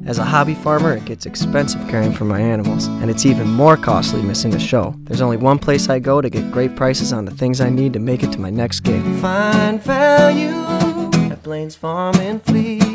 As a hobby farmer, it gets expensive caring for my animals, and it's even more costly missing a show. There's only one place I go to get great prices on the things I need to make it to my next gig. Find value at Blaine's Farm and Fleet.